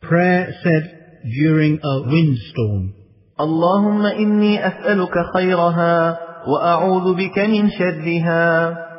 Prayer said during a windstorm. اللهم إني أسألك خيرها وأعوذ بك من شرها.